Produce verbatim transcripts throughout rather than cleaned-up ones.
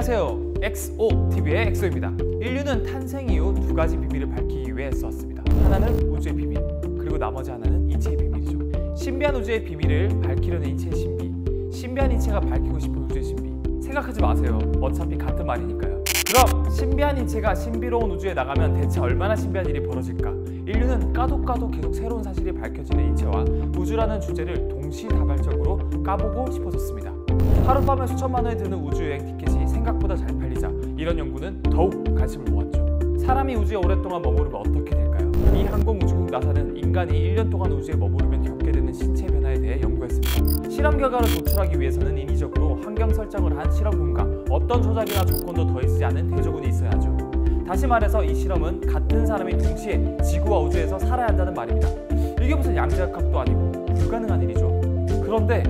안녕하세요. 엑스오티비의 엑소입니다. 인류는 탄생 이후 두 가지 비밀을 밝히기 위해 애써왔습니다. 하나는 우주의 비밀, 그리고 나머지 하나는 인체의 비밀이죠. 신비한 우주의 비밀을 밝히려는 인체의 신비, 신비한 인체가 밝히고 싶은 우주의 신비. 생각하지 마세요. 어차피 같은 말이니까요. 그럼 신비한 인체가 신비로운 우주에 나가면 대체 얼마나 신비한 일이 벌어질까? 인류는 까도 까도 계속 새로운 사실이 밝혀지는 인체와 우주라는 주제를 동시다발적으로 까보고 싶어졌습니다. 하룻밤에 수천만 원이 드는 우주여행 티켓이 생각보다 잘 팔리자 이런 연구는 더욱 관심을 모았죠. 사람이 우주에 오랫동안 머무르면 어떻게 될까요? 이 항공우주국 나사는 인간이 일 년 동안 우주에 머무르면 겪게 되는 신체 변화에 대해 연구했습니다. 실험 결과를 도출하기 위해서는 인위적으로 환경 설정을 한 실험군과 어떤 조작이나 조건도 더해지지 않은 대조군이 있어야 하죠. 다시 말해서 이 실험은 같은 사람이 동시에 지구와 우주에서 살아야 한다는 말입니다. 이게 무슨 양자역학도 아니고 불가능한 일이죠. 그런데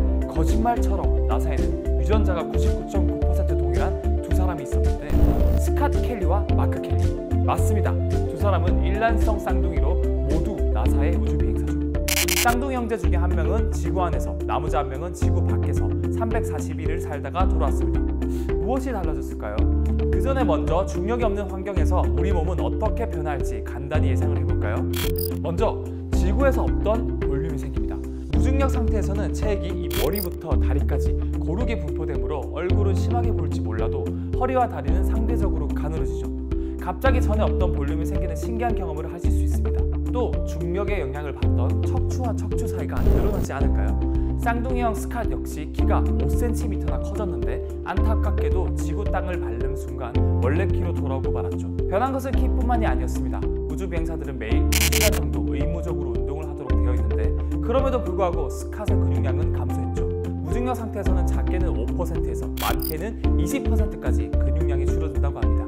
거짓말처럼 나사에는 유전자가 구십구 점 구 퍼센트 동일한 두 사람이 있었는데 스캇 켈리와 마크 켈리. 맞습니다. 두 사람은 일란성 쌍둥이로 모두 나사의 우주 비행사죠. 쌍둥이 형제 중에 한 명은 지구 안에서, 나머지 한 명은 지구 밖에서 삼백사십 일을 살다가 돌아왔습니다. 무엇이 달라졌을까요? 그 전에 먼저 중력이 없는 환경에서 우리 몸은 어떻게 변할지 간단히 예상을 해볼까요? 먼저 지구에서 없던 볼륨이 생깁니다. 무중력 상태에서는 체액이 이 머리부터 다리까지 고르게 분포되므로 얼굴은 심하게 보일지 몰라도 허리와 다리는 상대적으로 가늘어지죠. 갑자기 전에 없던 볼륨이 생기는 신기한 경험을 하실 수 있습니다. 또 중력의 영향을 받던 척추와 척추 사이가 늘어나지 않을까요? 쌍둥이형 스캇 역시 키가 오 센티미터나 커졌는데 안타깝게도 지구 땅을 밟는 순간 원래 키로 돌아오고 말았죠. 변한 것은 키뿐만이 아니었습니다. 우주 비행사들은 매일 두 시간 정도 의무적으로 운동을 하도록 되어 있는데 그럼에도 불구하고 스캇의 근육량은 감소했죠. 무중력 상태에서는 작게는 오 퍼센트에서 많게는 이십 퍼센트까지 근육량이 줄어든다고 합니다.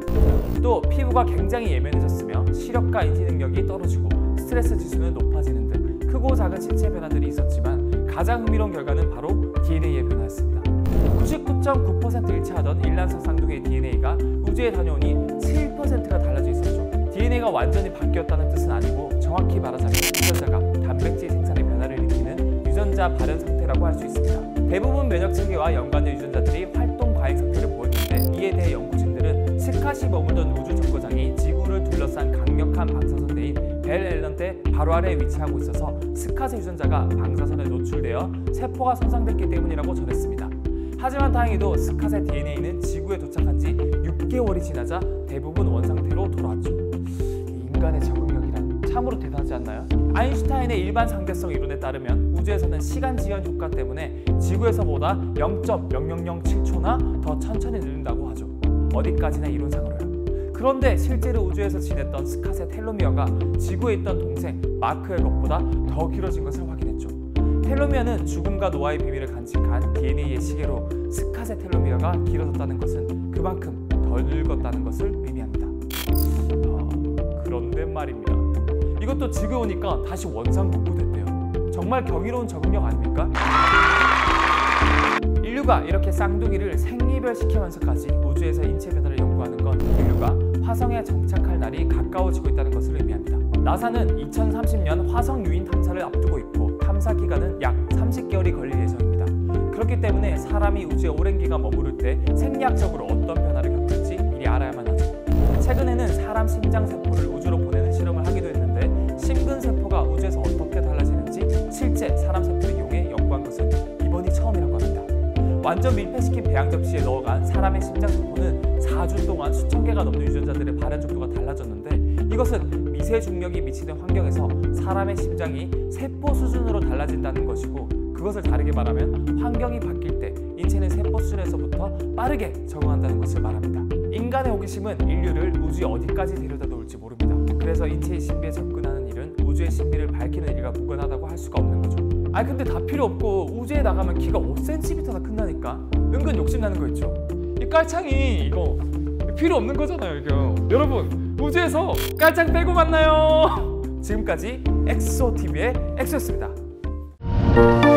또 피부가 굉장히 예민해졌으며 시력과 인지 능력이 떨어지고 스트레스 지수는 높아지는 등 크고 작은 신체 변화들이 있었지만 가장 흥미로운 결과는 바로 디엔에이의 변화였습니다. 구십구 점 구 퍼센트 일치하던 일란성 쌍둥이의 디엔에이가 우주에 다녀오니 칠 퍼센트가 달라져 있었죠. 디엔에이가 완전히 바뀌었다는 뜻은 아니고 정확히 말하자면 유전자가 단백질 생산의 변화를 일으키는 유전자 발현 상태라고 할 수 있습니다. 대부분 면역 체계와 연관된 유전자들이 활동 과잉 상태를 보였는데 이에 대해 연구진들은 스캇이 머물던 우주 정거장이 지구를 둘러싼 강력한 방사선대인 벨 앨런대 바로 아래에 위치하고 있어서 스캇의 유전자가 방사선에 노출되어 세포가 손상됐기 때문이라고 전했습니다. 하지만 다행히도 스캇의 디엔에이는 지구에 도착한 지 육 개월이 지나자 대부분 원상태로 돌아왔죠. 인간의 적응력이란 참으로 대단하지 않나요? 아인슈타인의 일반 상대성 이론에 따르면 우주에서는 시간 지연 효과 때문에 지구에서보다 영 점 영영영칠 초나 더 천천히 느린다고 하죠. 어디까지나 이론상으로요. 그런데 실제로 우주에서 지냈던 스캇의 텔로미어가 지구에 있던 동생 마크의 것보다 더 길어진 것을 확인했죠. 텔로미어는 죽음과 노화의 비밀을 간직한 디엔에이의 시계로 스캇의 텔로미어가 길어졌다는 것은 그만큼 덜 늙었다는 것을 의미합니다. 어, 그런데 말입니다. 이것도 지구에 오니까 다시 원상복구됐대요. 정말 경이로운 적응력 아닙니까? 인류가 이렇게 쌍둥이를 생리별시키면서까지 우주에서 인체 변화를 연구하는 건 인류가 화성에 정착할 날이 가까워지고 있다는 것을 의미합니다. 나사는 이천삼십 년 화성 유인 탐사를 앞두고 있고 탐사 기간은 약 삼십 개월이 걸릴 예정입니다. 그렇기 때문에 사람이 우주에 오랜 기간 머무를 때 생리학적으로 어떤 변화를 겪을지 미리 알아야만 하죠. 최근에는 사람 심장 세포를 우주로 보내는 실험을 하기도 했는데 심근세포가 우주에서 어떻게 달라지는지 실제 사람 세포를 이용해 연구한 것은 이번이 처음이라고 합니다. 완전 밀폐시킨 배양 접시에 넣어간 사람의 심장세포는 사 주 동안 수천 개가 넘는 유전자들의 발현 속도가 달라졌는데 이것은 미세 중력이 미치는 환경에서 사람의 심장이 세포 수준으로 달라진다는 것이고 그것을 다르게 말하면 환경이 바뀔 때 인체는 세포 수준에서부터 빠르게 적응한다는 것을 말합니다. 인간의 호기심은 인류를 우주의 어디까지 데려다 놓을지 모릅니다. 그래서 인체의 신비에 접근하는 일은 우주의 신비를 밝히는 일과 무관하다고 할 수가 없는 거죠. 아니 근데 다 필요 없고 우주에 나가면 키가 오 센티미터나 큰다니까? 은근 욕심나는 거 있죠? 이 깔창이 이거 필요 없는 거잖아요 이거. 여러분 우주에서 깔창 빼고 만나요. 지금까지 엑소티비의 엑소였습니다.